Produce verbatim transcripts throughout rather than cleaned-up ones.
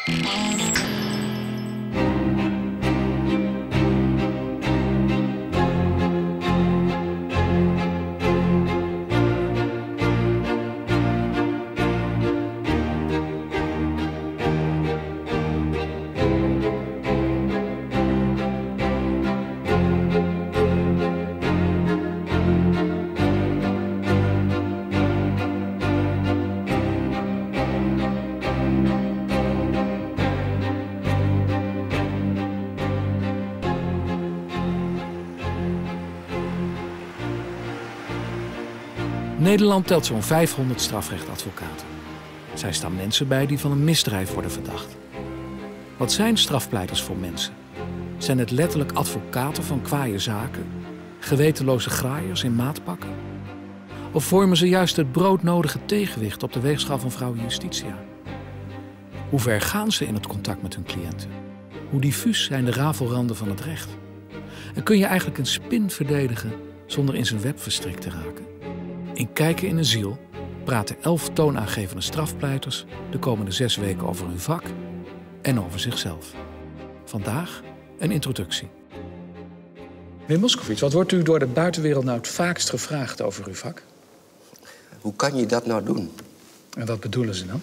Nederland telt zo'n vijfhonderd strafrechtadvocaten. Zij staan mensen bij die van een misdrijf worden verdacht. Wat zijn strafpleiters voor mensen? Zijn het letterlijk advocaten van kwaaie zaken? Gewetenloze graaiers in maatpakken? Of vormen ze juist het broodnodige tegenwicht op de weegschaal van vrouw Justitia? Hoe ver gaan ze in het contact met hun cliënten? Hoe diffuus zijn de rafelranden van het recht? En kun je eigenlijk een spin verdedigen zonder in zijn web verstrikt te raken? In Kijken in een Ziel praten elf toonaangevende strafpleiters de komende zes weken over hun vak en over zichzelf. Vandaag een introductie. Meneer Moskovits, wat wordt u door de buitenwereld nou het vaakst gevraagd over uw vak? Hoe kan je dat nou doen? En wat bedoelen ze dan?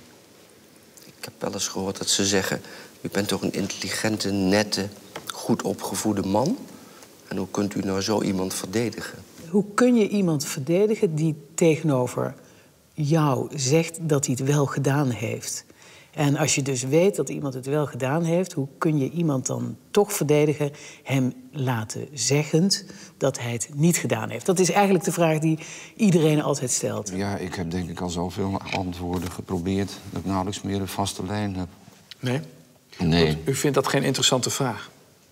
Ik heb wel eens gehoord dat ze zeggen... u bent toch een intelligente, nette, goed opgevoede man? En hoe kunt u nou zo iemand verdedigen? Hoe kun je iemand verdedigen die tegenover jou zegt dat hij het wel gedaan heeft? En als je dus weet dat iemand het wel gedaan heeft... hoe kun je iemand dan toch verdedigen, hem laten zeggend dat hij het niet gedaan heeft? Dat is eigenlijk de vraag die iedereen altijd stelt. Ja, ik heb denk ik al zoveel antwoorden geprobeerd... dat ik nauwelijks meer een vaste lijn heb. Nee? Nee. U vindt dat geen interessante vraag?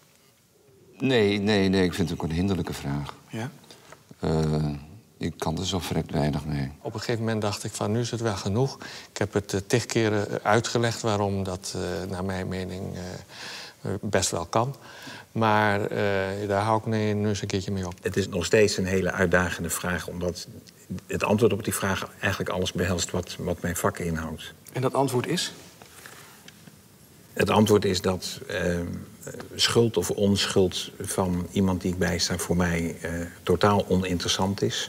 Nee, nee, nee, ik vind het ook een hinderlijke vraag. Ja? Uh, ik kan er zo vrek weinig mee. Op een gegeven moment dacht ik van, nu is het wel genoeg. Ik heb het uh, tig keren uitgelegd waarom dat, uh, naar mijn mening, uh, best wel kan. Maar uh, daar hou ik nu, nu eens een keertje mee op. Het is nog steeds een hele uitdagende vraag... omdat het antwoord op die vraag eigenlijk alles behelst wat, wat mijn vak inhoudt. En dat antwoord is? Het antwoord is dat uh, schuld of onschuld van iemand die ik bijsta... voor mij uh, totaal oninteressant is.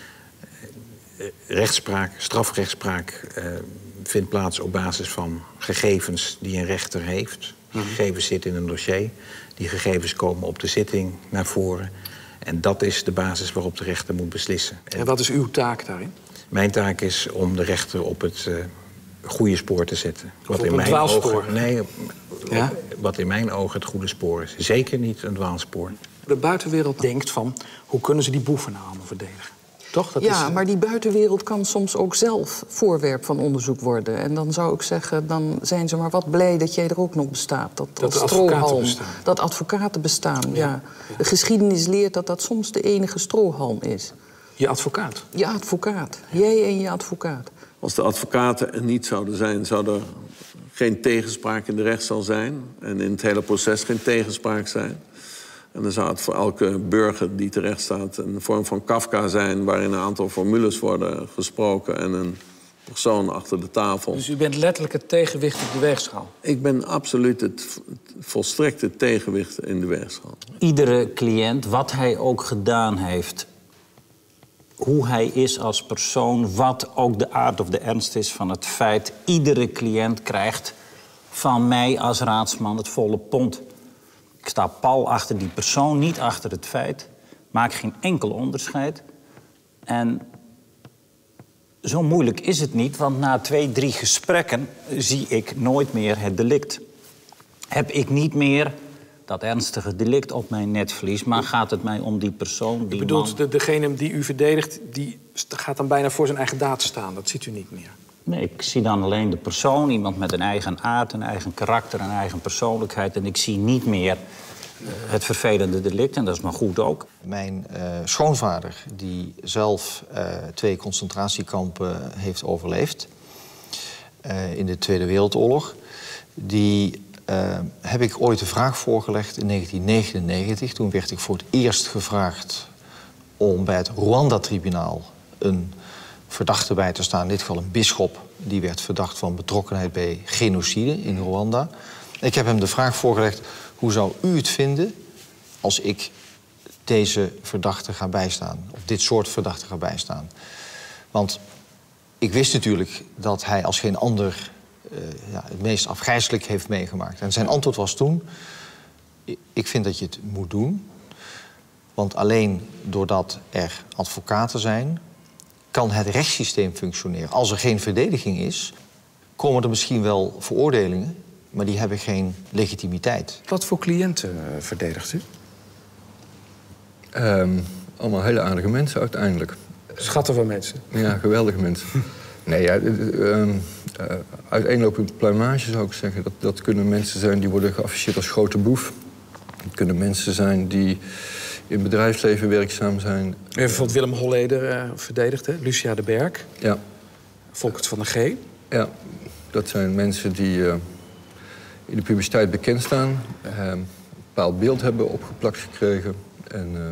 Uh, rechtspraak, strafrechtspraak uh, vindt plaats op basis van gegevens die een rechter heeft. Die mm-hmm. gegevens zitten in een dossier. Die gegevens komen op de zitting naar voren. En dat is de basis waarop de rechter moet beslissen. En wat is uw taak daarin? Mijn taak is om de rechter op het... Uh, goede spoor te zetten. Wat op in een mijn dwaalspoor? Ogen, nee, ja? Wat in mijn ogen het goede spoor is. Zeker niet een dwaalspoor. De buitenwereld denkt van, hoe kunnen ze die boeven nou allemaal verdedigen? Toch? Dat ja, is... maar die buitenwereld kan soms ook zelf voorwerp van onderzoek worden. En dan zou ik zeggen, dan zijn ze maar wat blij dat jij er ook nog bestaat. Dat, dat advocaten bestaan. Dat advocaten bestaan, ja. Ja. ja. De geschiedenis leert dat dat soms de enige strohalm is. Je advocaat? Je advocaat. Jij en je advocaat. Als de advocaten er niet zouden zijn, zou er geen tegenspraak in de rechtszaal zijn. En in het hele proces geen tegenspraak zijn. En dan zou het voor elke burger die terecht staat een vorm van Kafka zijn... waarin een aantal formules worden gesproken en een persoon achter de tafel. Dus u bent letterlijk het tegenwicht op de weegschaal? Ik ben absoluut het volstrekte tegenwicht in de weegschaal. Iedere cliënt, wat hij ook gedaan heeft... hoe hij is als persoon, wat ook de aard of de ernst is van het feit... iedere cliënt krijgt van mij als raadsman het volle pond. Ik sta pal achter die persoon, niet achter het feit. Maak geen enkel onderscheid. En zo moeilijk is het niet, want na twee, drie gesprekken... zie ik nooit meer het delict. Heb ik niet meer... dat ernstige delict op mijn netvlies, maar gaat het mij om die persoon, die U bedoelt, man... de, degene die u verdedigt, die gaat dan bijna voor zijn eigen daad staan. Dat ziet u niet meer. Nee, ik zie dan alleen de persoon, iemand met een eigen aard, een eigen karakter, een eigen persoonlijkheid. En ik zie niet meer uh, het vervelende delict, en dat is maar goed ook. Mijn uh, schoonvader, die zelf uh, twee concentratiekampen heeft overleefd... Uh, in de Tweede Wereldoorlog, die... Uh, heb ik ooit de vraag voorgelegd in negentien negenennegentig. Toen werd ik voor het eerst gevraagd om bij het Rwanda-tribunaal een verdachte bij te staan. In dit geval een bisschop, die werd verdacht van betrokkenheid bij genocide in Rwanda. Ik heb hem de vraag voorgelegd, hoe zou u het vinden als ik deze verdachte ga bijstaan? Of dit soort verdachte ga bijstaan? Want ik wist natuurlijk dat hij als geen ander uh, ja, het meest afgrijselijk heeft meegemaakt. En zijn antwoord was toen, ik vind dat je het moet doen. Want alleen doordat er advocaten zijn, kan het rechtssysteem functioneren. Als er geen verdediging is, komen er misschien wel veroordelingen, maar die hebben geen legitimiteit. Wat voor cliënten uh, verdedigt u? Um, allemaal hele aardige mensen uiteindelijk. Schatten van mensen? Ja, geweldige mensen. Nee, ja, uh, uh, uiteenlopend pluimage zou ik zeggen. Dat, dat kunnen mensen zijn die worden geafficheerd als grote boef. Het kunnen mensen zijn die in het bedrijfsleven werkzaam zijn. U heeft bijvoorbeeld Willem Holleder uh, verdedigd, hè? Lucia de Berg. Ja. Volkert van de G. Ja, dat zijn mensen die uh, in de publiciteit bekend staan. Uh, een bepaald beeld hebben opgeplakt gekregen. En uh,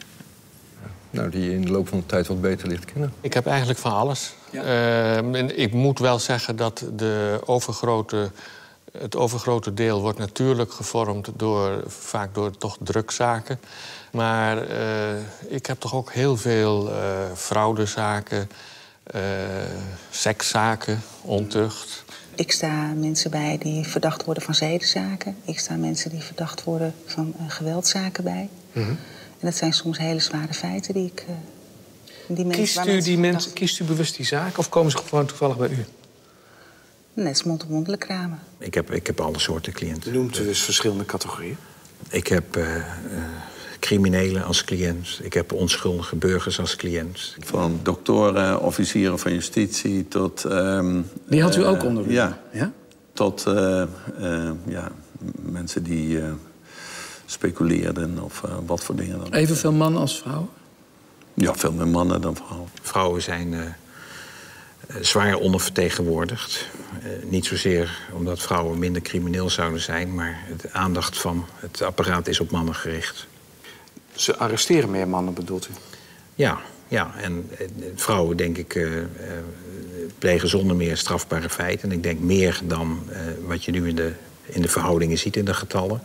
nou, die je in de loop van de tijd wat beter leert kennen. Ik heb eigenlijk van alles. Ja. Uh, ik moet wel zeggen dat de overgrote, het overgrote deel wordt natuurlijk gevormd door, vaak door toch drugzaken. Maar uh, ik heb toch ook heel veel uh, fraudezaken, uh, sekszaken, ontucht. Ik sta mensen bij die verdacht worden van zedenzaken. Ik sta mensen die verdacht worden van uh, geweldzaken bij. Mm-hmm. En dat zijn soms hele zware feiten die ik... Uh, die mensen, kiest, u die mensen, kiest u bewust die zaken of komen ze gewoon toevallig bij u? Net als mond-op-mondelijk kramen. Ik heb, ik heb alle soorten cliënten. U noemt u dus verschillende categorieën? Ik heb uh, uh, criminelen als cliënt. Ik heb onschuldige burgers als cliënt. Van doktoren, officieren van justitie tot... Um, die had u uh, ook onder u? Ja. ja? Tot uh, uh, ja, mensen die uh, speculeerden of uh, wat voor dingen dan. Evenveel mannen als vrouwen? Ja, veel meer mannen dan vrouwen. Vrouwen zijn uh, zwaar ondervertegenwoordigd. Uh, niet zozeer omdat vrouwen minder crimineel zouden zijn, maar de aandacht van het apparaat is op mannen gericht. Ze arresteren meer mannen, bedoelt u? Ja, ja. En uh, vrouwen, denk ik, uh, uh, plegen zonder meer strafbare feiten. En ik denk meer dan uh, wat je nu in de, in de verhoudingen ziet in de getallen.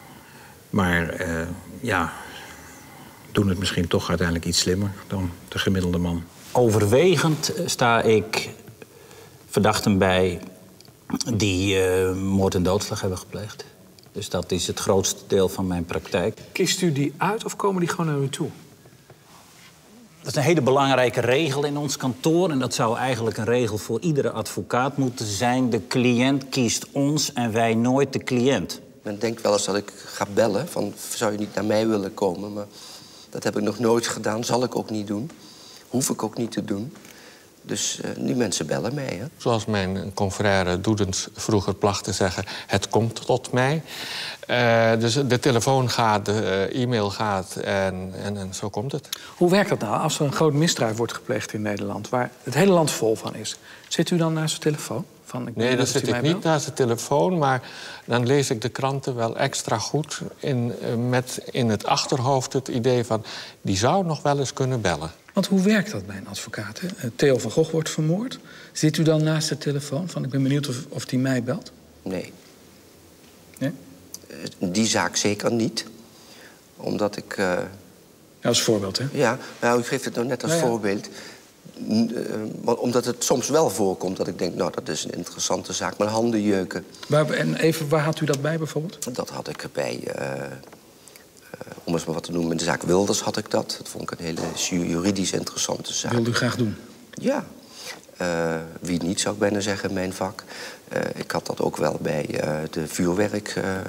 Maar uh, ja, doen het misschien toch uiteindelijk iets slimmer dan de gemiddelde man. Overwegend sta ik verdachten bij die uh, moord en doodslag hebben gepleegd. Dus dat is het grootste deel van mijn praktijk. Kiest u die uit of komen die gewoon naar u toe? Dat is een hele belangrijke regel in ons kantoor. En dat zou eigenlijk een regel voor iedere advocaat moeten zijn. De cliënt kiest ons en wij nooit de cliënt. Men denkt wel eens dat ik ga bellen, van zou je niet naar mij willen komen? Maar dat heb ik nog nooit gedaan, zal ik ook niet doen. Hoef ik ook niet te doen. Dus uh, die mensen bellen mij. Hè? Zoals mijn confrère Doedens vroeger placht te zeggen, het komt tot mij. Uh, dus de telefoon gaat, de uh, e-mail gaat en, en, en zo komt het. Hoe werkt dat nou als er een groot misdrijf wordt gepleegd in Nederland, waar het hele land vol van is? Zit u dan naast de telefoon? Van, ik nee, dan zit ik niet naast de telefoon, maar dan lees ik de kranten wel extra goed in, uh, met in het achterhoofd het idee van, die zou nog wel eens kunnen bellen. Want hoe werkt dat bij een advocaat? Hè? Theo van Gogh wordt vermoord. Zit u dan naast de telefoon? Van, ik ben benieuwd of, of die mij belt. Nee. Nee? Die zaak zeker niet. Omdat ik... Uh... Ja, als voorbeeld, hè? Ja, nou, ik geef het nou net als ja, ja. voorbeeld. Uh, omdat het soms wel voorkomt dat ik denk, nou, dat is een interessante zaak. Mijn handen jeuken. Waar, en even, waar had u dat bij bijvoorbeeld? Dat had ik bij... Uh... Uh, om eens maar wat te noemen, in de zaak Wilders had ik dat. Dat vond ik een hele juridisch interessante zaak. Wilde u graag doen? Ja. Uh, wie niet, zou ik bijna zeggen, in mijn vak. Uh, ik had dat ook wel bij uh, de vuurwerkzaak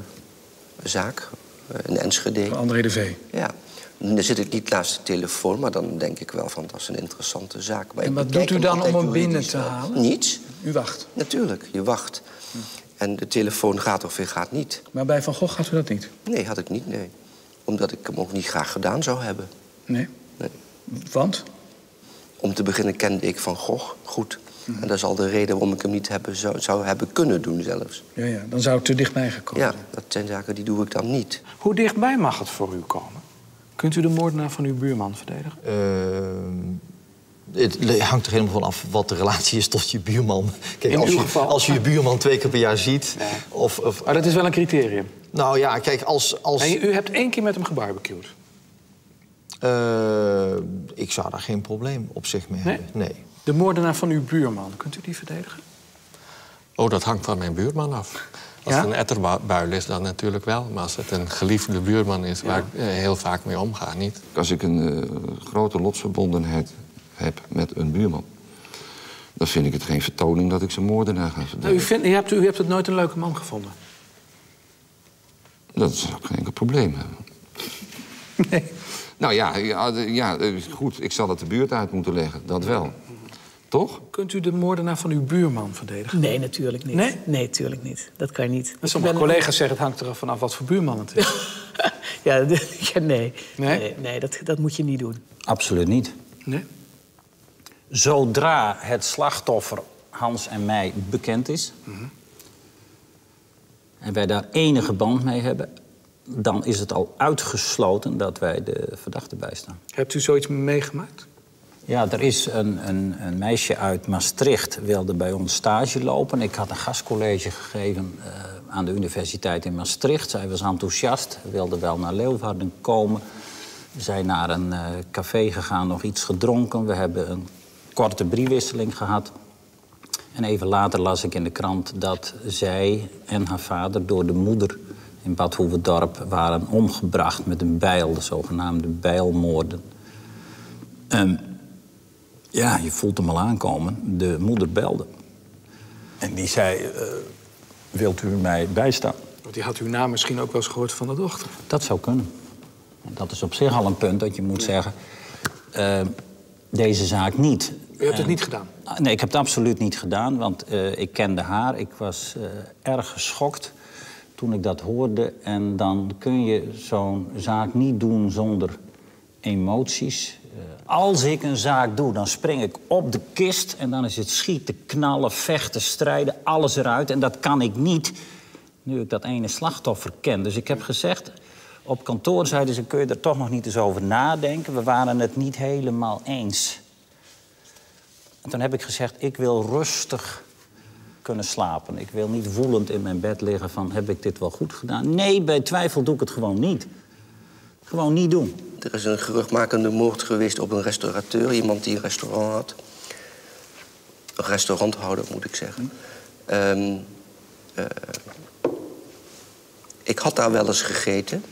uh, uh, in Enschede. Van André de V? Ja. Dan zit ik niet naast de telefoon, maar dan denk ik wel van, dat is een interessante zaak. Maar en wat doet u dan om hem binnen te halen? Niets. U wacht? Natuurlijk, je wacht. Hm. En de telefoon gaat of weer gaat niet. Maar bij Van Gogh had u dat niet? Nee, had ik niet, nee. Omdat ik hem ook niet graag gedaan zou hebben. Nee? Nee. Want? Om te beginnen kende ik Van Gogh goed. Mm. En dat is al de reden waarom ik hem niet hebben, zou, zou hebben kunnen doen zelfs. Ja, ja, dan zou het te dichtbij gekomen ja, zijn. dat zijn zaken die doe ik dan niet. Hoe dichtbij mag het voor u komen? Kunt u de moordenaar van uw buurman verdedigen? Uh, Het hangt er helemaal van af wat de relatie is tot je buurman. Kijk, In als, uw je, geval? als je je buurman twee keer per jaar ziet... Nee. Of, of, Maar dat is wel een criterium. Nou ja, kijk, als... als En u hebt één keer met hem gebarbecued. uh, ik zou daar geen probleem op zich mee Nee? hebben. Nee. De moordenaar van uw buurman, kunt u die verdedigen? Oh, dat hangt van mijn buurman af. Als Ja? het een etterbuil is, dan natuurlijk wel. Maar als het een geliefde buurman is, waar ik eh, heel vaak mee omga, niet. Als ik een uh, grote lotsverbondenheid heb met een buurman... dan vind ik het geen vertoning dat ik zijn moordenaar ga verdedigen. Nou, u, vindt, u, hebt, u hebt het nooit een leuke man gevonden. Dat zou ik geen enkel probleem hebben. Nee. Nou ja, ja, ja, goed, ik zal het de buurt uit moeten leggen, dat wel. Toch? Kunt u de moordenaar van uw buurman verdedigen? Nee, natuurlijk niet. Nee? Nee, natuurlijk niet. Dat kan je niet. En sommige Ik ben- collega's zeggen het hangt er vanaf wat voor buurman het is. Ja, de- ja, nee. Nee? Nee, nee dat, dat moet je niet doen. Absoluut niet. Nee? Zodra het slachtoffer Hans en mij bekend is... Mhm. en wij daar enige band mee hebben... dan is het al uitgesloten dat wij de verdachte bijstaan. Hebt u zoiets meegemaakt? Ja, er is een, een, een meisje uit Maastricht wilde bij ons stage lopen. Ik had een gastcollege gegeven uh, aan de universiteit in Maastricht. Zij was enthousiast, wilde wel naar Leeuwarden komen. We zijn naar een uh, café gegaan, nog iets gedronken. We hebben een korte brievenwisseling gehad. En even later las ik in de krant dat zij en haar vader door de moeder in Bad Hoeverdorp waren omgebracht met een bijl, de zogenaamde bijlmoorden. Um, ja, je voelt hem al aankomen. De moeder belde. En die zei, uh, wilt u mij bijstaan? Want die had uw naam misschien ook wel eens gehoord van de dochter. Dat zou kunnen. En dat is op zich al een punt dat je moet zeggen... Uh, deze zaak niet. U hebt het En- niet gedaan? Nee, ik heb het absoluut niet gedaan, want uh, ik kende haar. Ik was uh, erg geschokt toen ik dat hoorde. En dan kun je zo'n zaak niet doen zonder emoties. Uh, als ik een zaak doe, dan spring ik op de kist... en dan is het schieten, knallen, vechten, strijden, alles eruit. En dat kan ik niet, nu ik dat ene slachtoffer ken. Dus ik heb gezegd... Op kantoor zeiden ze, kun je er toch nog niet eens over nadenken? We waren het niet helemaal eens. En toen heb ik gezegd, ik wil rustig kunnen slapen. Ik wil niet woelend in mijn bed liggen van, heb ik dit wel goed gedaan? Nee, bij twijfel doe ik het gewoon niet. Gewoon niet doen. Er is een geruchtmakende moord geweest op een restaurateur. Iemand die een restaurant had. Een restauranthouder, moet ik zeggen. Um, uh, ik had daar wel eens gegeten.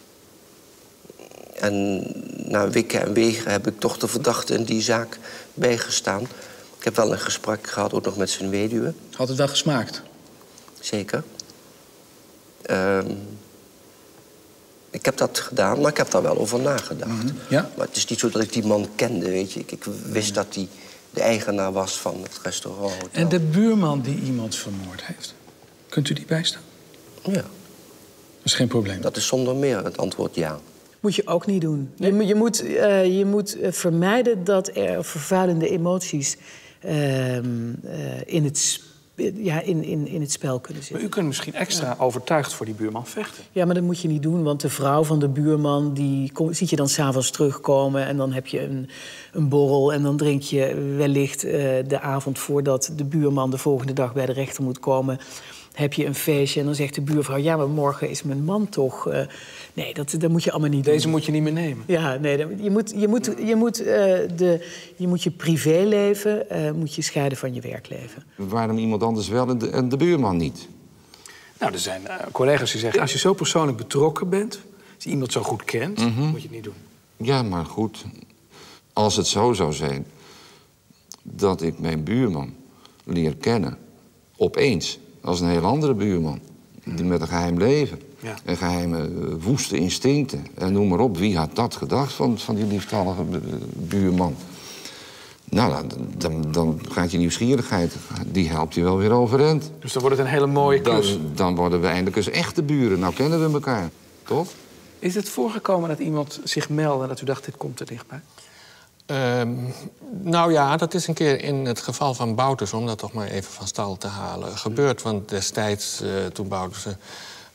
En na wikken en wegen heb ik toch de verdachte in die zaak bijgestaan. Ik heb wel een gesprek gehad, ook nog met zijn weduwe. Had het wel gesmaakt? Zeker. Um, ik heb dat gedaan, maar ik heb daar wel over nagedacht. Mm-hmm. Ja? Maar het is niet zo dat ik die man kende, weet je. Ik, ik wist dat hij de eigenaar was van het restaurant. En de buurman die iemand vermoord heeft, kunt u die bijstaan? Ja. Dat is geen probleem. Dat is zonder meer het antwoord ja. Moet je ook niet doen. Je, moet- je moet, uh, je moet uh, vermijden dat er vervuilende emoties uh, uh, in, het sp- ja, in, in, in het spel kunnen Maar zitten. u kunt misschien extra overtuigd voor die buurman vechten. Ja, maar dat moet je niet doen, want de vrouw van de buurman... die kom, ziet je dan s'avonds terugkomen en dan heb je een, een borrel... en dan drink je wellicht uh, de avond voordat de buurman de volgende dag bij de rechter moet komen... heb je een feestje en dan zegt de buurvrouw... ja, maar morgen is mijn man toch... Uh, nee, dat, dat moet je allemaal niet doen. Deze moet je niet meer nemen. Ja, nee, dat- je moet je, moet, je, moet, uh, de, je, moet je privéleven uh, moet je scheiden van je werkleven. Waarom iemand anders wel en de, en de buurman niet? Nou, er zijn uh, collega's die zeggen... als je zo persoonlijk betrokken bent, als je iemand zo goed kent... Mhm. moet je het niet doen. Ja, maar goed. Als het zo zou zijn dat ik mijn buurman leer kennen, opeens, als een heel andere buurman, die met een geheim leven Ja. en geheime uh, woeste instincten en noem maar op, wie had dat gedacht van, van die lieftallige uh, buurman? Nou, dan, dan, dan gaat je nieuwsgierigheid, die helpt je wel weer overeind. Dus dan wordt het een hele mooie klus. Dan, dan worden we eindelijk eens echte buren. Nou kennen we elkaar, toch? Is het voorgekomen dat iemand zich meldde en dat u dacht, dit komt er dichtbij? Um, nou ja, dat is een keer in het geval van Bouterse, om dat toch maar even van stal te halen, gebeurd. Want destijds, uh, toen Bouterse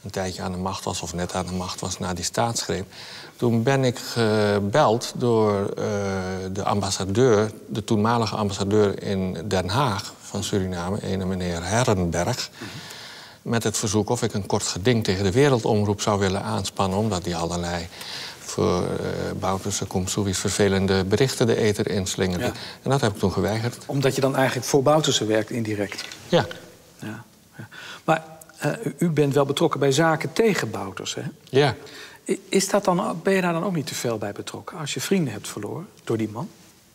een tijdje aan de macht was, of net aan de macht was na die staatsgreep. Toen ben ik gebeld door uh, de ambassadeur, de toenmalige ambassadeur in Den Haag van Suriname, ene meneer Herrenberg, mm-hmm. met het verzoek of ik een kort geding tegen de Wereldomroep zou willen aanspannen, omdat die allerlei voor uh, Bouterse Komsoewi's vervelende berichten de ether inslingerde. Ja. En dat heb ik toen geweigerd. Omdat je dan eigenlijk voor Bouterse werkt, indirect? Ja. ja, ja. Maar uh, u bent wel betrokken bij zaken tegen Bouterse, hè? Ja. Is dat dan, ben je daar dan ook niet te veel bij betrokken? Als je vrienden hebt verloren door die man?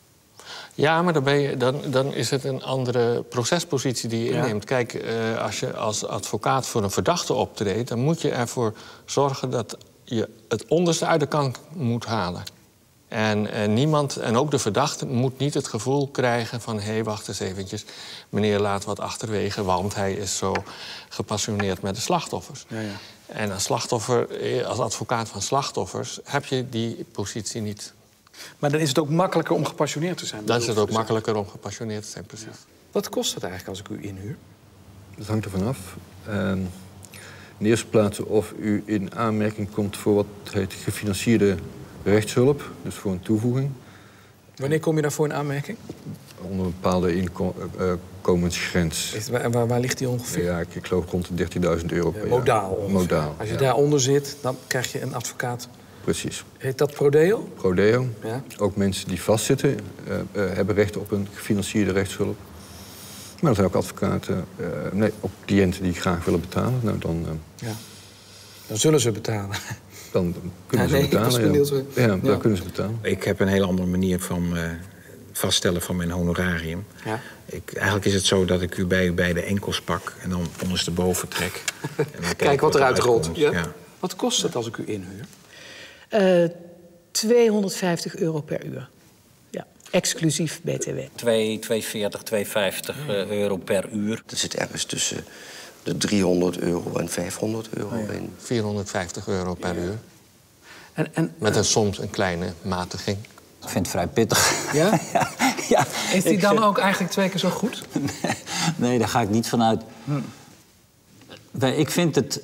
Ja, maar dan, ben je, dan, dan is het een andere procespositie die je ja. inneemt. Kijk, uh, als je als advocaat voor een verdachte optreedt, dan moet je ervoor zorgen dat je het onderste uit de kan moet halen. En, en niemand, en ook de verdachte, moet niet het gevoel krijgen van... hé, hey, wacht eens eventjes, meneer laat wat achterwege... want hij is zo gepassioneerd met de slachtoffers. Ja, ja. En als slachtoffer, als advocaat van slachtoffers, heb je die positie niet. Maar dan is het ook makkelijker om gepassioneerd te zijn? Dan is het ook makkelijker om gepassioneerd te zijn, precies. Ja. Wat kost het eigenlijk als ik u inhuur? Dat hangt ervan af. Uh, in de eerste plaats of u in aanmerking komt voor wat heet gefinancierde rechtshulp. Dus voor een toevoeging. Wanneer kom je daarvoor in aanmerking? Onder een bepaalde inkomensgrens. Uh, waar, waar, waar ligt die ongeveer? Ja, ik, ik geloof rond de dertienduizend euro per ja, modaal jaar. Ongeveer. Modaal. Als je ja. daaronder zit, dan krijg je een advocaat. Precies. Heet dat prodeo? Prodeo. Ja. Ook mensen die vastzitten uh, uh, hebben recht op een gefinancierde rechtshulp. Maar er zijn ook advocaten, uh, nee, ook cliënten die graag willen betalen. Nou, dan, uh, ja. dan zullen ze betalen. Dan kunnen ja, ze nee, betalen. Ja. Ze... Ja, ja, dan ja. kunnen ze betalen. Ik heb een hele andere manier van uh, vaststellen van mijn honorarium. Ja. Ik, eigenlijk is het zo dat ik u bij u bij de enkels pak en dan ondersteboven trek. En dan kijk, kijk wat eruit rolt. Ja? Ja. Wat kost het als ik u inhuur? Uh, tweehonderdvijftig euro per uur. Ja, exclusief B T W. tweehonderdveertig, tweehonderdvijftig uh, euro per uur. Dat zit ergens tussen de driehonderd euro en vijfhonderd euro oh ja. in. vierhonderdvijftig euro per ja. uur. En, en, Met een soms een kleine matiging. Ik vind het vrij pittig. Ja? ja, ja. Is die ik, dan ook eigenlijk twee keer zo goed? nee, nee, daar ga ik niet van uit. Hm. Ik vind het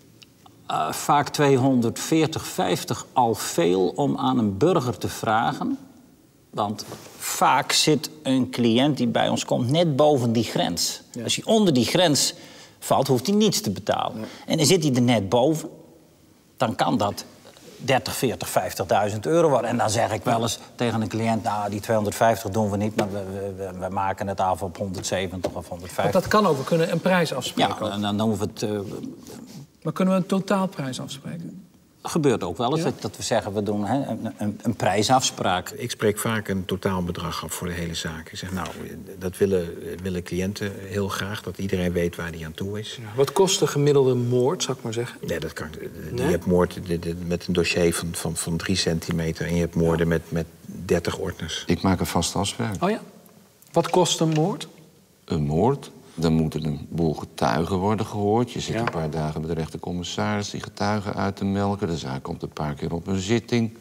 uh, vaak tweehonderdveertig, vijftig al veel om aan een burger te vragen. Want vaak zit een cliënt die bij ons komt net boven die grens. Ja. Als hij onder die grens valt, hoeft hij niets te betalen. Ja. En dan zit hij er net boven, dan kan dat dertig, veertig, vijftigduizend euro worden. En dan zeg ik wel eens tegen een cliënt, nou, die tweehonderdvijftig doen we niet, maar we, we, we maken het af op honderdzeventig of honderdvijftig. Maar dat kan ook, we kunnen een prijs afspreken. Ja, en dan hoeven we het... Uh, maar kunnen we een totaalprijs afspreken? Dat gebeurt ook wel eens, ja. dat we zeggen, we doen hè, een, een, een prijsafspraak. Ik spreek vaak een totaalbedrag af voor de hele zaak. Ik zeg, nou, dat willen, willen cliënten heel graag, dat iedereen weet waar die aan toe is. Ja, wat kost de gemiddelde moord, zou ik maar zeggen? Nee, dat kan. Nee? Je hebt moord met een dossier van, van, van drie centimeter en je hebt moorden ja. met, met dertig ordners. Ik maak een vaste afspraak. Oh ja? Wat kost een moord? Een moord? Dan moeten een boel getuigen worden gehoord. Je zit ja. een paar dagen bij de rechtercommissaris die getuigen uit te melken. De zaak komt een paar keer op een zitting.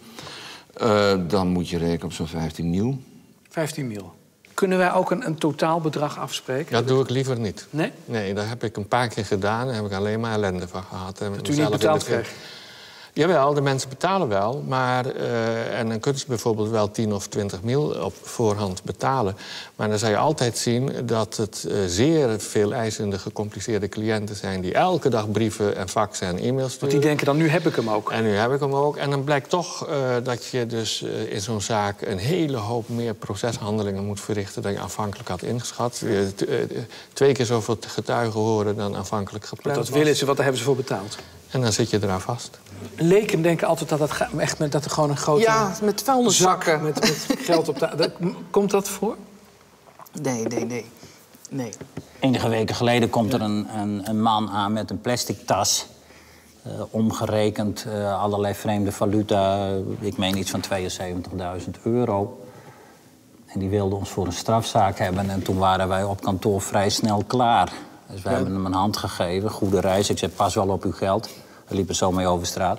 Uh, dan moet je rekenen op zo'n vijftien mil. vijftien mil. Kunnen wij ook een, een totaalbedrag afspreken? Dat doe ik liever niet. Nee? Nee, dat heb ik een paar keer gedaan en heb ik alleen maar ellende van gehad. Dat u niet betaald krijgt? Jawel, de mensen betalen wel, maar uh, en dan kunnen ze bijvoorbeeld wel tien of twintig mil op voorhand betalen. Maar dan zal je altijd zien dat het uh, zeer veel eisende, gecompliceerde cliënten zijn die elke dag brieven en faxen en e-mails sturen. Want die denken dan, nu heb ik hem ook. En nu heb ik hem ook. En dan blijkt toch uh, dat je dus uh, in zo'n zaak een hele hoop meer proceshandelingen moet verrichten dan je aanvankelijk had ingeschat. Uh, t- uh, twee keer zoveel getuigen horen dan aanvankelijk gepland was. Dat willen ze, wat daar hebben ze voor betaald. En dan zit je eraan vast. Leken denken altijd dat, het ga, echt met, dat er gewoon een grote ja, met vuilniszakken. Met, met geld op de... Komt dat voor? Nee, nee, nee. nee. Enige weken geleden komt er een, een, een man aan met een plastic tas. Uh, omgerekend uh, allerlei vreemde valuta. Uh, ik meen iets van tweeënzeventigduizend euro. En die wilde ons voor een strafzaak hebben. En toen waren wij op kantoor vrij snel klaar. Dus wij ja. hebben hem een hand gegeven. Goede reis. Ik zei, pas wel op uw geld. We liepen zo mee over straat.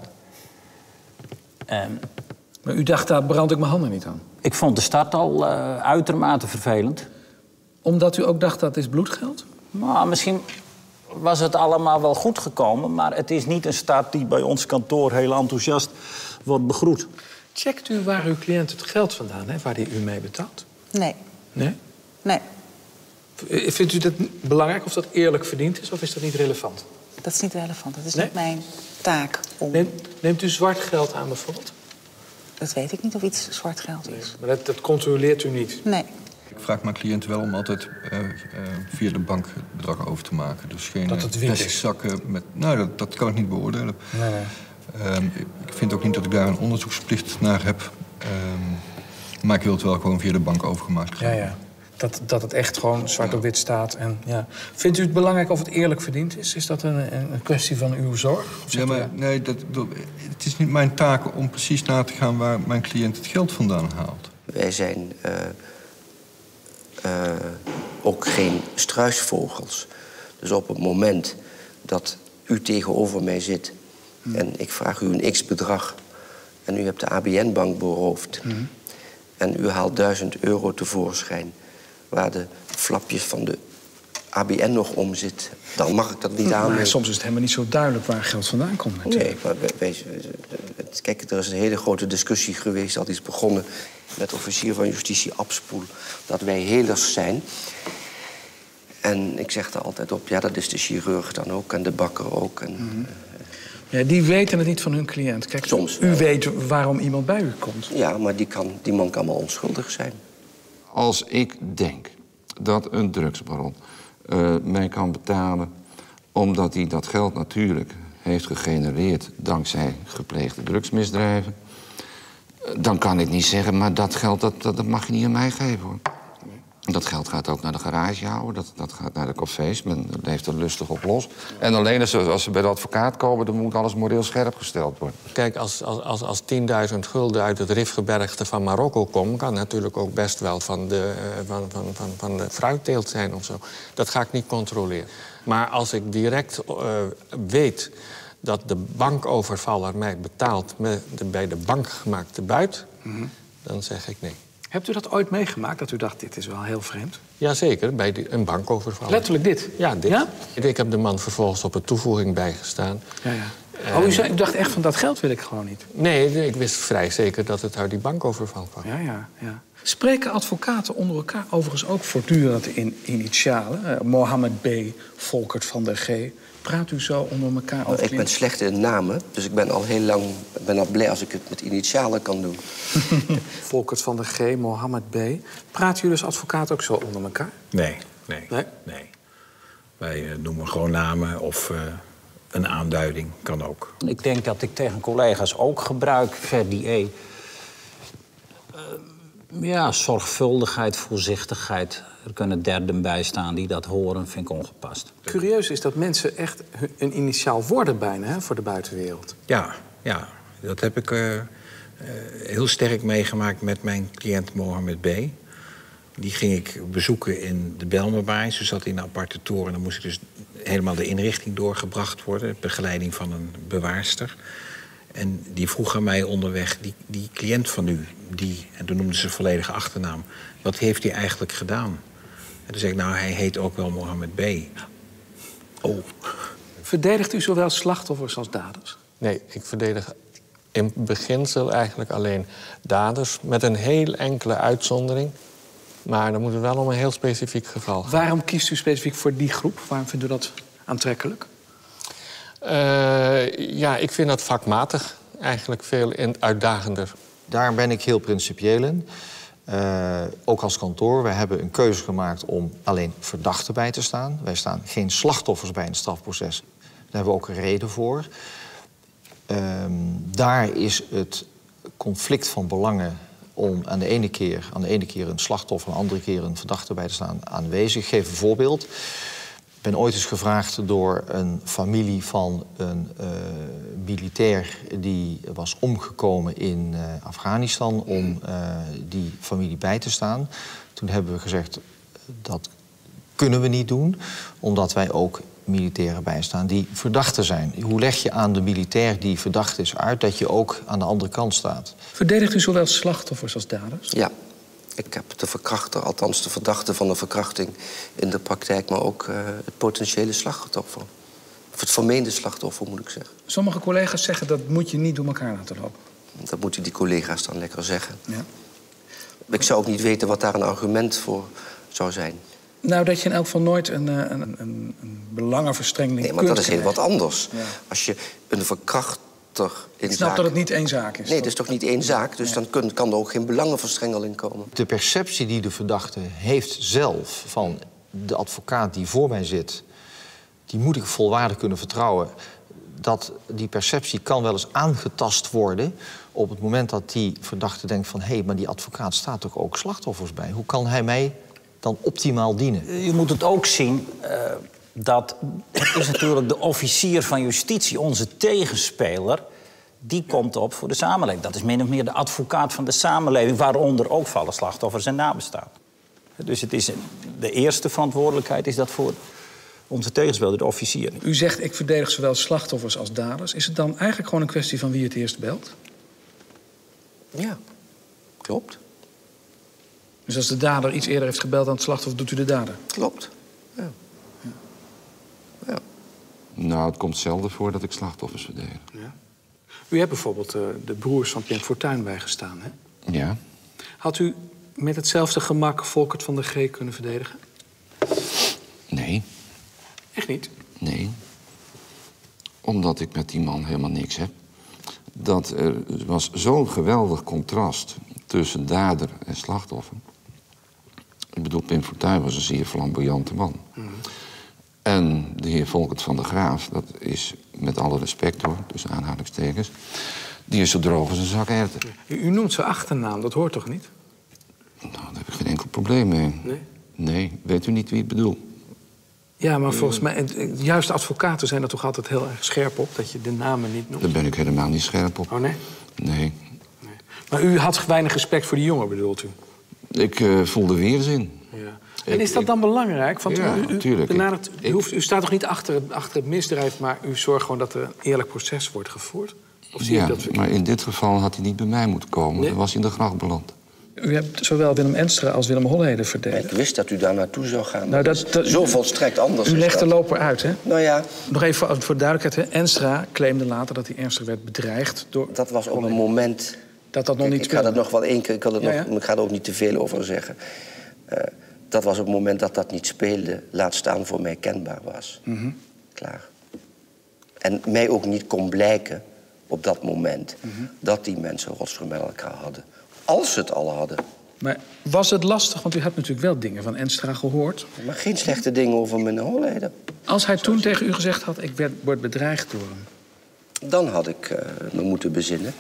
En maar u dacht, daar brand ik mijn handen niet aan? Ik vond de start al uh, uitermate vervelend. Omdat u ook dacht, dat is bloedgeld? Nou, misschien was het allemaal wel goed gekomen. Maar het is niet een staat die bij ons kantoor heel enthousiast wordt begroet. Checkt u waar uw cliënt het geld vandaan heeft, waar hij u mee betaalt? Nee. Nee? Nee. Vindt u dat belangrijk of dat eerlijk verdiend is, of is dat niet relevant? Dat is niet relevant. Dat is Nee? niet mijn taak om... Neemt, neemt u zwart geld aan bijvoorbeeld? Dat weet ik niet of iets zwart geld is. Maar dat, dat controleert u niet? Nee. Ik vraag mijn cliënten wel om altijd uh, uh, via de bank het bedrag over te maken. Dus geen Dat het wit is? plastic zakken met... Nou, dat, dat kan ik niet beoordelen. Nee, nee. Um, ik vind ook niet dat ik daar een onderzoeksplicht naar heb. Um, maar ik wil het wel gewoon via de bank overgemaakt Ja, ja. Dat, dat het echt gewoon zwart op wit staat. En, ja. Vindt u het belangrijk of het eerlijk verdiend is? Is dat een, een kwestie van uw zorg? Of Ja, maar nee, dat, dat, het is niet mijn taak om precies na te gaan waar mijn cliënt het geld vandaan haalt. Wij zijn uh, uh, ook geen struisvogels. Dus op het moment dat u tegenover mij zit hmm. en ik vraag u een x-bedrag en u hebt de A B N-bank beroofd hmm. en u haalt duizend euro tevoorschijn waar de flapjes van de A B N nog om zit, dan mag ik dat niet aannemen. Maar soms is het helemaal niet zo duidelijk waar geld vandaan komt. Natuurlijk. Nee, maar wij, wij, kijk, er is een hele grote discussie geweest, dat is begonnen met de officier van justitie Abspoel, dat wij helers zijn. En ik zeg er altijd op, ja, dat is de chirurg dan ook en de bakker ook. En, mm-hmm. Ja, die weten het niet van hun cliënt. Kijk, soms u wel. Weet waarom iemand bij u komt. Ja, maar die, kan, die man kan wel onschuldig zijn. Als ik denk dat een drugsbaron uh, mij kan betalen omdat hij dat geld natuurlijk heeft gegenereerd dankzij gepleegde drugsmisdrijven, dan kan ik niet zeggen, maar dat geld dat, dat, dat mag je niet aan mij geven, hoor. Dat geld gaat ook naar de garagehouder, dat, dat gaat naar de cafés. Men leeft er lustig op los. En alleen als ze, als ze bij de advocaat komen, dan moet alles moreel scherp gesteld worden. Kijk, als, als, als tienduizend gulden uit het Rifgebergte van Marokko komt, kan natuurlijk ook best wel van de, uh, van, van, van, van de fruitteelt zijn of zo. Dat ga ik niet controleren. Maar als ik direct uh, weet dat de bankovervaller mij betaalt met de bij de bank gemaakte buit, mm-hmm. dan zeg ik nee. Hebt u dat ooit meegemaakt, dat u dacht, dit is wel heel vreemd? Jazeker, bij die, een bankoverval. Letterlijk dit? Ja, dit. Ja? Ik heb de man vervolgens op een toevoeging bijgestaan. Ja, ja. En... Oh, u, zei, u dacht echt van, dat geld wil ik gewoon niet? Nee, ik wist vrij zeker dat het uit die bankoverval kwam. Ja, ja, ja. Spreken advocaten onder elkaar overigens ook voortdurend in initialen? Uh, Mohammed B., Volkert van der G. Praat u zo onder elkaar over? Ik ben slecht in namen, dus ik ben al heel lang ik ben al blij als ik het met initialen kan doen. Volkert van der G., Mohammed B. Praten jullie als advocaat ook zo onder elkaar? Nee, nee, nee. nee. Wij uh, noemen gewoon namen of uh, een aanduiding, kan ook. Ik denk dat ik tegen collega's ook gebruik, verdier. Uh, ja, zorgvuldigheid, voorzichtigheid. Er kunnen derden bij staan die dat horen, vind ik ongepast. Curieus is dat mensen echt een initiaal worden bijna, hè, voor de buitenwereld. Ja, ja. Dat heb ik uh, uh, heel sterk meegemaakt met mijn cliënt Mohammed B. Die ging ik bezoeken in de Bijlmerbaai. Ze zat in een aparte toren. Dan moest ik dus helemaal de inrichting doorgebracht worden. Begeleiding van een bewaarster. En die vroeg aan mij onderweg, die, die cliënt van u, die, en toen noemde ze volledige achternaam, wat heeft hij eigenlijk gedaan? En toen zei ik, nou, hij heet ook wel Mohammed B. Oh. Verdedigt u zowel slachtoffers als daders? Nee, ik verdedig in beginsel eigenlijk alleen daders, met een heel enkele uitzondering. Maar dan moet het wel om een heel specifiek geval gaan. Waarom kiest u specifiek voor die groep? Waarom vindt u dat aantrekkelijk? Uh, ja, ik vind dat vakmatig eigenlijk veel uitdagender. Daar ben ik heel principieel in. Uh, ook als kantoor. Wij hebben een keuze gemaakt om alleen verdachten bij te staan. Wij staan geen slachtoffers bij in het strafproces. Daar hebben we ook een reden voor. Uh, daar is het conflict van belangen om aan de ene keer, aan de ene keer een slachtoffer, aan de andere keer een verdachte bij te staan aanwezig. Ik geef een voorbeeld. Ik ben ooit eens gevraagd door een familie van een uh, militair die was omgekomen in uh, Afghanistan om uh, die familie bij te staan. Toen hebben we gezegd, dat kunnen we niet doen, omdat wij ook militairen bijstaan die verdachten zijn. Hoe leg je aan de militair die verdacht is uit dat je ook aan de andere kant staat? Verdedigt u zowel slachtoffers als daders? Ja, Ik heb de verkrachter, althans de verdachte van de verkrachting in de praktijk, maar ook uh, het potentiële slachtoffer. Of het vermeende slachtoffer, moet ik zeggen. Sommige collega's zeggen dat moet je niet door elkaar laten lopen. Dat moeten die collega's dan lekker zeggen. Ja. Ik zou ook niet weten wat daar een argument voor zou zijn. Nou, dat je in elk geval nooit een, een, een, een belangenverstrengeling Nee, maar kunt dat is heel wat krijgen. anders. Ja. Als je een verkrachter in Ik snap zaak... dat het niet één zaak is. Nee, het is toch niet één zaak, dus dan kun, kan er ook geen belangenverstrengeling komen. De perceptie die de verdachte heeft zelf van de advocaat die voor mij zit, die moet ik volwaardig kunnen vertrouwen. Dat die perceptie kan wel eens aangetast worden op het moment dat die verdachte denkt van hé, hey, maar die advocaat staat toch ook slachtoffers bij. Hoe kan hij mij dan optimaal dienen? Je moet het ook zien uh, dat het is natuurlijk de officier van justitie, onze tegenspeler, die komt op voor de samenleving. Dat is min of meer de advocaat van de samenleving, waaronder ook vallen slachtoffers en nabestaanden. Dus het is, de eerste verantwoordelijkheid is dat voor onze tegenspeler, de officier. U zegt, ik verdedig zowel slachtoffers als daders. Is het dan eigenlijk gewoon een kwestie van wie het eerst belt? Ja, klopt. Dus als de dader iets eerder heeft gebeld dan het slachtoffer, doet u de dader? Klopt. Ja. Ja. Ja. Nou, het komt zelden voor dat ik slachtoffers verdedig. Ja. U hebt bijvoorbeeld uh, de broers van Pierre Fortuyn bijgestaan, hè? Ja. Had u met hetzelfde gemak Volkert van der G kunnen verdedigen? Nee. Echt niet? Nee. Omdat ik met die man helemaal niks heb. Dat er was zo'n geweldig contrast tussen dader en slachtoffer. Ik bedoel, Pim Fortuyn was een zeer flamboyante man. Mm. En de heer Volkert van der Graaf, dat is met alle respect hoor, tussen aanhalingstekens, die is zo droog als een zak erwten. U, u noemt zijn achternaam, dat hoort toch niet? Nou, daar heb ik geen enkel probleem mee. Nee? Nee, weet u niet wie ik bedoel? Ja, maar volgens mij, juist advocaten zijn er toch altijd heel erg scherp op, dat je de namen niet noemt. Daar ben ik helemaal niet scherp op. Oh, nee? Nee. nee. Maar u had weinig respect voor die jongen, bedoelt u? Ik uh, voelde weerzin. Ja. En is dat dan belangrijk? Want ja, u, u, natuurlijk. Benadert, u, hoeft, u staat toch niet achter, achter het misdrijf, maar u zorgt gewoon dat er een eerlijk proces wordt gevoerd? Of zie ja, ik dat verkeerd? Maar in dit geval had hij niet bij mij moeten komen. Nee? Dan was hij in de gracht beland. U hebt zowel Willem Enstra als Willem Holleder verdedigd. Ik wist dat u daar naartoe zou gaan. Nou, dat, dat, zo volstrekt anders. U legt de dat. loper uit, hè? Nou ja. Nog even voor, voor de duidelijkheid, hè? Enstra claimde later dat hij ernstig werd bedreigd door... Dat was op een moment... Dat dat nog niet ik, ik ga dat nog wel één keer... Ik, wil het ja, nog, ja. ik ga er ook niet te veel over zeggen. Uh, dat was op het moment dat dat niet speelde, laat staan voor mij kenbaar was. Mm-hmm. Klaar. En mij ook niet kon blijken op dat moment... Mm-hmm. dat die mensen rotsrum met elkaar hadden. Als ze het al hadden. Maar was het lastig? Want u hebt natuurlijk wel dingen van Enstra gehoord. Maar geen slechte dingen over meneer Holleder. Als hij toen tegen u gezegd had, ik werd, word bedreigd door hem. Dan had ik uh, me moeten bezinnen.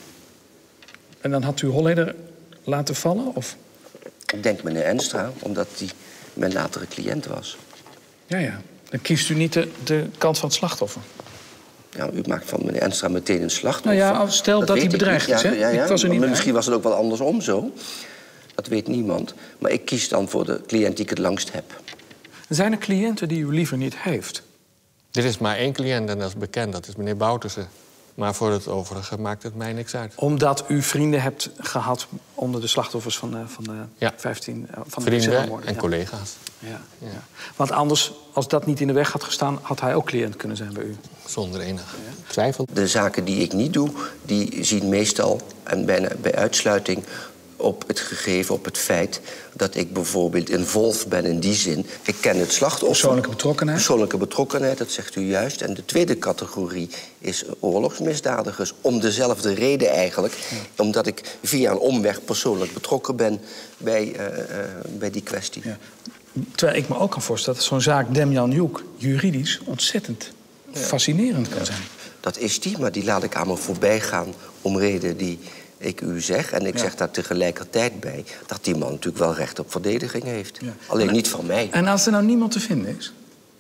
En dan had u Holleder laten vallen? Of? Ik denk meneer Enstra, omdat hij mijn latere cliënt was. Ja, ja. Dan kiest u niet de, de kant van het slachtoffer. Ja, u maakt van meneer Enstra meteen een slachtoffer. Nou ja, stel dat, dat hij bedreigd is, hè? Ja, ja, ja. Ik was er niet misschien was het ook wel andersom zo. Dat weet niemand. Maar ik kies dan voor de cliënt die ik het langst heb. Zijn er cliënten die u liever niet heeft? Er is maar één cliënt en dat is bekend, dat is meneer Bouterse. Maar voor het overige maakt het mij niks uit. Omdat u vrienden hebt gehad onder de slachtoffers van de, van de ja. vijftien... Van de vrienden en ja. collega's. Ja. Ja. Want anders, als dat niet in de weg had gestaan... had hij ook cliënt kunnen zijn bij u. Zonder enige ja. twijfel. De zaken die ik niet doe, die zien meestal... en bijna bij uitsluiting op het gegeven, op het feit... dat ik bijvoorbeeld involved ben in die zin. Ik ken het slachtoffer. Persoonlijke betrokkenheid? Persoonlijke betrokkenheid, dat zegt u juist. En de tweede categorie is oorlogsmisdadigers. Om dezelfde reden eigenlijk. Ja. Omdat ik via een omweg persoonlijk betrokken ben bij, uh, uh, bij die kwestie. Ja. Terwijl ik me ook kan voorstellen dat zo'n zaak Demjan Joek... juridisch ontzettend ja. fascinerend kan ja. zijn. Dat is die, maar die laat ik aan me voorbij gaan om reden die... ik u zeg, en ik ja. zeg daar tegelijkertijd bij... dat die man natuurlijk wel recht op verdediging heeft. Ja. Alleen en, niet van mij. En als er nou niemand te vinden is?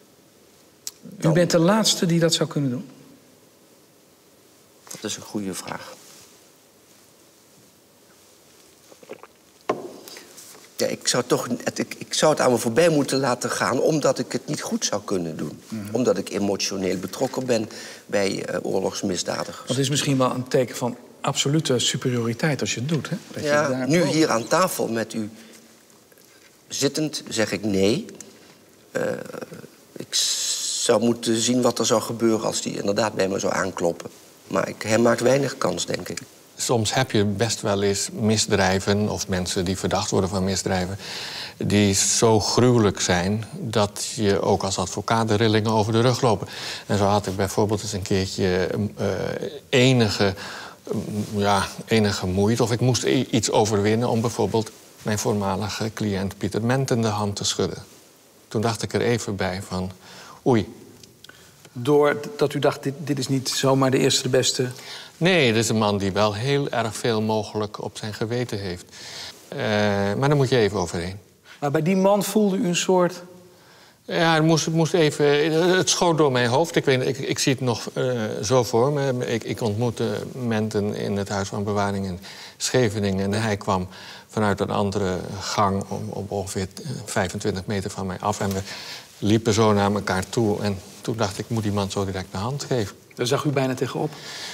Dan... U bent de laatste die dat zou kunnen doen? Dat is een goede vraag. Ja, ik zou, toch, ik, ik zou het aan me voorbij moeten laten gaan... omdat ik het niet goed zou kunnen doen. Mm-hmm. Omdat ik emotioneel betrokken ben bij uh, oorlogsmisdadigers. Dat is misschien wel een teken van... absolute superioriteit als je het doet, hè? Dat ja, je daar nu ook... hier aan tafel met u zittend zeg ik nee. Uh, ik zou moeten zien wat er zou gebeuren als die inderdaad bij me zou aankloppen. Maar ik, hij maakt weinig kans, denk ik. Soms heb je best wel eens misdrijven of mensen die verdacht worden van misdrijven die zo gruwelijk zijn dat je ook als advocaat de rillingen over de rug lopen. En zo had ik bijvoorbeeld eens een keertje uh, enige, uh, ja, enige moeite of ik moest iets overwinnen om bijvoorbeeld mijn voormalige cliënt Pieter Menten de hand te schudden. Toen dacht ik er even bij van oei. Doordat u dacht, dit, dit is niet zomaar de eerste de beste? Nee, dit is een man die wel heel erg veel mogelijk op zijn geweten heeft. Uh, maar daar moet je even overheen. Maar bij die man voelde u een soort... Ja, het moest, het moest even... Het schoot door mijn hoofd. Ik, weet, ik, ik zie het nog uh, zo voor me. Ik, ik ontmoette Menten in het Huis van Bewaring in Scheveningen. En hij kwam vanuit een andere gang op, op ongeveer vijfentwintig meter van mij af. En we liepen zo naar elkaar toe. En toen dacht ik, ik moet die man zo direct de hand geven. Daar zag u bijna tegenop?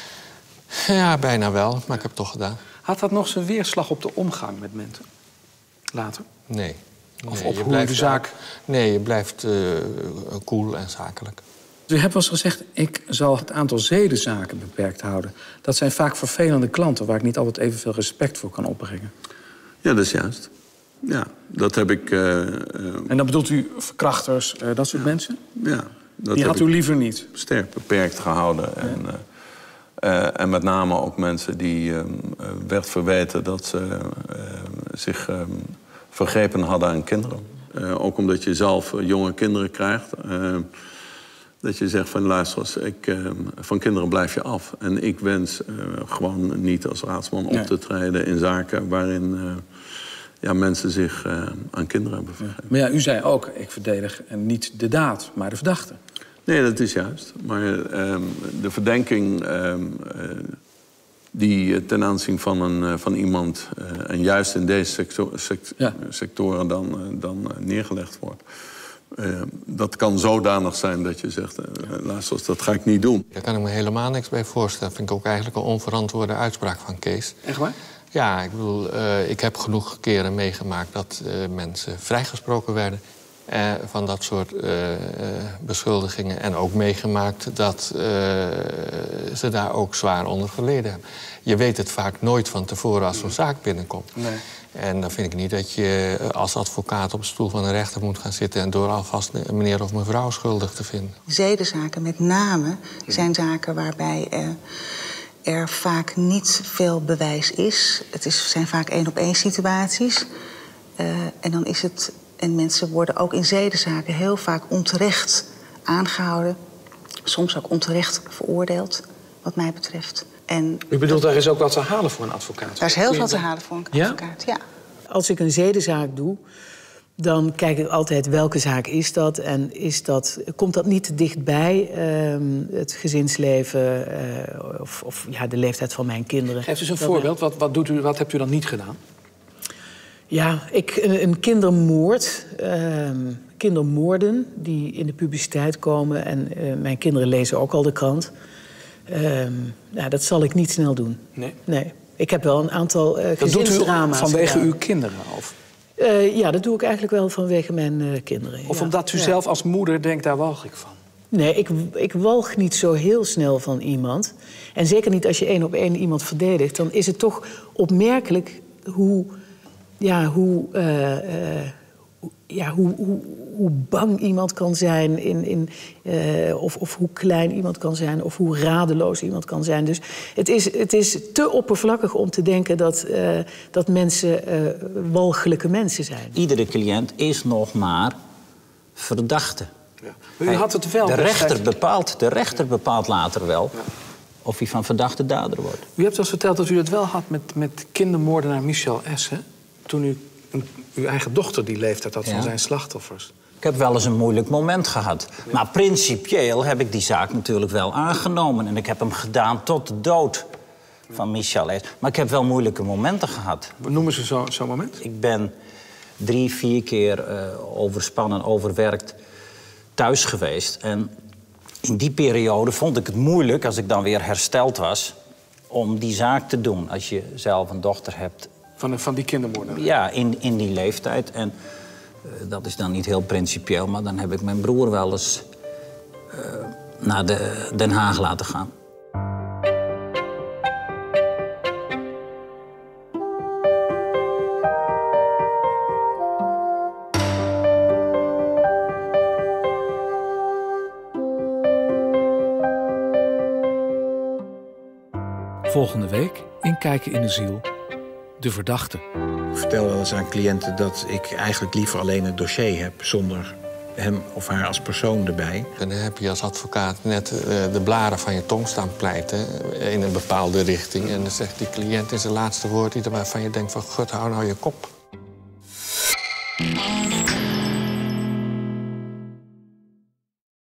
Ja, bijna wel, maar ik heb het toch gedaan. Had dat nog zijn weerslag op de omgang met Menten? Later? Nee. Of nee, op hoe de zaak... Nee, je blijft uh, koel en zakelijk. U hebt wel eens gezegd, ik zal het aantal zedenzaken beperkt houden. Dat zijn vaak vervelende klanten waar ik niet altijd evenveel respect voor kan opbrengen. Ja, dat is juist. Ja, dat heb ik... Uh, uh... En dan bedoelt u verkrachters, uh, dat soort ja. mensen? Ja. Dat Die had u liever niet? Sterk beperkt gehouden. Ja. En, uh, uh, en met name ook mensen die uh, werd verweten dat ze uh, zich uh, vergrepen hadden aan kinderen. Uh, ook omdat je zelf uh, jonge kinderen krijgt. Uh, dat je zegt van luister eens, ik, uh, van kinderen blijf je af. En ik wens uh, gewoon niet als raadsman op nee. te treden in zaken waarin... Uh, Ja, mensen zich uh, aan kinderen hebben vergrepen. Maar ja, u zei ook, ik verdedig niet de daad, maar de verdachte. Nee, dat is juist. Maar uh, de verdenking uh, uh, die ten aanzien van, een, uh, van iemand... Uh, en juist in deze sector, sect, ja. sectoren dan, uh, dan uh, neergelegd wordt... Uh, dat kan zodanig zijn dat je zegt, uh, luister, dat ga ik niet doen. Daar kan ik me helemaal niks bij voorstellen. Dat vind ik ook eigenlijk een onverantwoorde uitspraak van Kees. Echt waar? Ja, ik bedoel, uh, ik heb genoeg keren meegemaakt dat uh, mensen vrijgesproken werden uh, van dat soort uh, uh, beschuldigingen. En ook meegemaakt dat uh, ze daar ook zwaar onder geleden hebben. Je weet het vaak nooit van tevoren als zo'n zaak binnenkomt. Nee. En dan vind ik niet dat je als advocaat op de stoel van een rechter moet gaan zitten... en door alvast meneer of mevrouw schuldig te vinden. Zedenzaken met name zijn zaken waarbij... Uh, er vaak niet veel bewijs is. Het is, zijn vaak één-op-één situaties. Uh, en dan is het... En mensen worden ook in zedenzaken heel vaak onterecht aangehouden. Soms ook onterecht veroordeeld, wat mij betreft. En U bedoelt, daar is ook wat te halen voor een advocaat? Daar is heel veel te halen voor een advocaat, ja. ja. Als ik een zedenzaak doe... dan kijk ik altijd welke zaak is dat en is dat, komt dat niet te dichtbij uh, het gezinsleven uh, of, of ja, de leeftijd van mijn kinderen. Geef eens een dat voorbeeld. Wat, wat, doet u, wat hebt u dan niet gedaan? Ja, ik, een, een kindermoord, uh, kindermoorden die in de publiciteit komen... en uh, mijn kinderen lezen ook al de krant. Uh, nou, dat zal ik niet snel doen. Nee? Nee. Ik heb wel een aantal uh, gezinsdrama's. Dat doet u vanwege gedaan. uw kinderen? Of? Uh, ja, dat doe ik eigenlijk wel vanwege mijn uh, kinderen. Of ja. omdat u ja. zelf als moeder denkt, daar walg ik van? Nee, ik, ik walg niet zo heel snel van iemand. En zeker niet als je één op één iemand verdedigt. Dan is het toch opmerkelijk hoe... Ja, hoe, uh, uh, ja, hoe, hoe, hoe bang iemand kan zijn... In, in, uh, of, of hoe klein iemand kan zijn... of hoe radeloos iemand kan zijn. Dus het is, het is te oppervlakkig om te denken... dat, uh, dat mensen uh, walgelijke mensen zijn. Iedere cliënt is nog maar verdachte. Ja. U had het wel de, rechter destijds... bepaalt, de rechter bepaalt later wel... Ja. of hij van verdachte dader wordt. U hebt ons verteld dat u het wel had met, met kindermoordenaar Michel S., hè? Toen u een, uw eigen dochter die leeftijd had van ja. zijn slachtoffers. Ik heb wel eens een moeilijk moment gehad. Ja. Maar principieel heb ik die zaak natuurlijk wel aangenomen. En ik heb hem gedaan tot de dood van Michel S. Maar ik heb wel moeilijke momenten gehad. Noemen ze zo'n zo moment? Ik ben drie, vier keer uh, overspannen, overwerkt thuis geweest. En in die periode vond ik het moeilijk, als ik dan weer hersteld was... om die zaak te doen, als je zelf een dochter hebt... Van, van die kindermoorden? Ja, in, in die leeftijd. En Uh, dat is dan niet heel principieel, maar dan heb ik mijn broer wel eens uh, naar de Den Haag laten gaan. Volgende week in Kijken in de Ziel, de verdachte. Ik vertel wel eens aan cliënten dat ik eigenlijk liever alleen het dossier heb zonder hem of haar als persoon erbij. Dan heb je als advocaat net uh, de blaren van je tong staan pleiten in een bepaalde richting. En dan zegt die cliënt in zijn laatste woord iets waarvan je denkt van, god, hou nou je kop.